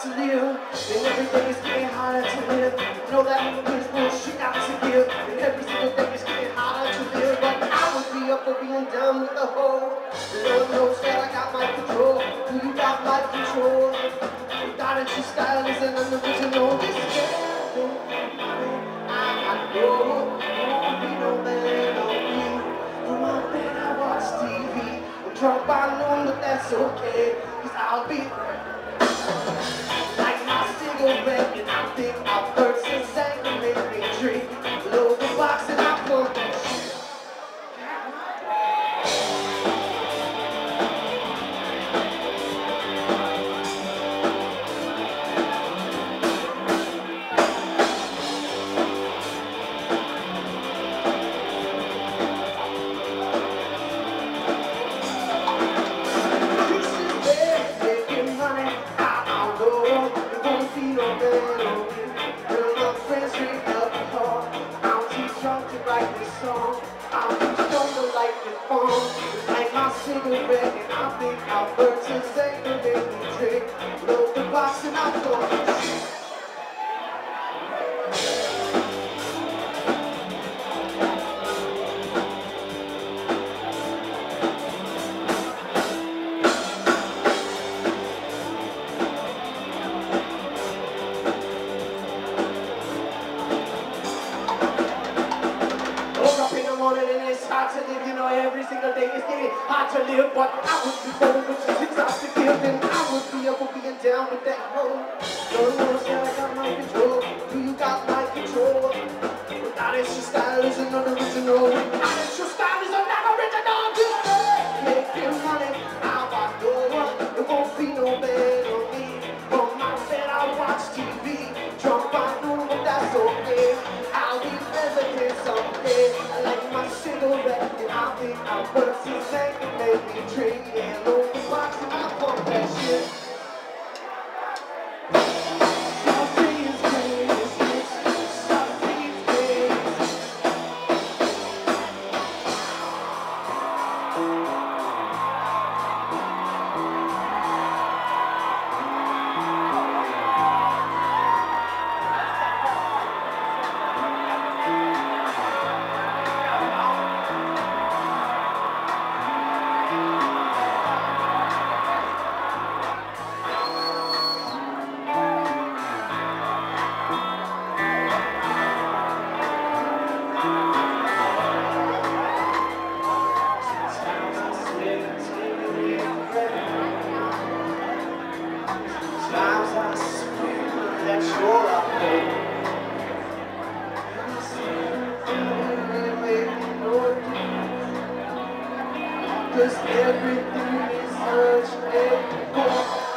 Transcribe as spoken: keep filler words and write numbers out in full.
to live, and every day is getting harder to live. Know that there's bullshit out to give, and every single day is getting harder to live. But I would be up for being done with the whole. Lord knows that I got my control. Do you got my control? Got it, your style is an unoriginal. This scared, I know, won't be no man on me. From my bed I watch T V. I'm drunk by noon, but that's okay, cause I'll be like my cigarette, and I think I've heard since anger made me drink. Load the box and I pump that shit. Like my cigarette, and I think I'll burn to say the make me drink. Load the box and I'll go. And it's hard to live, you know, every single day is getting hard to live. But I would be bold with you six hours to give, and I would be up for being down with that hoe. No one knows that I got my control. Do you got my control? Without it, your style is an original. Without it, your style is an original. Just making money, now I know it won't be no bad on me. From my bed, I watch T V. Drunk by noon, but that's okay. I'll be president someday. I like my cigarette, and I think I'll put some thing to make me drink. Yeah, load the box and I pump that shit. Something's crazy, something's crazy. Sometimes I swear that's all I pay. Cause everything is such a bore.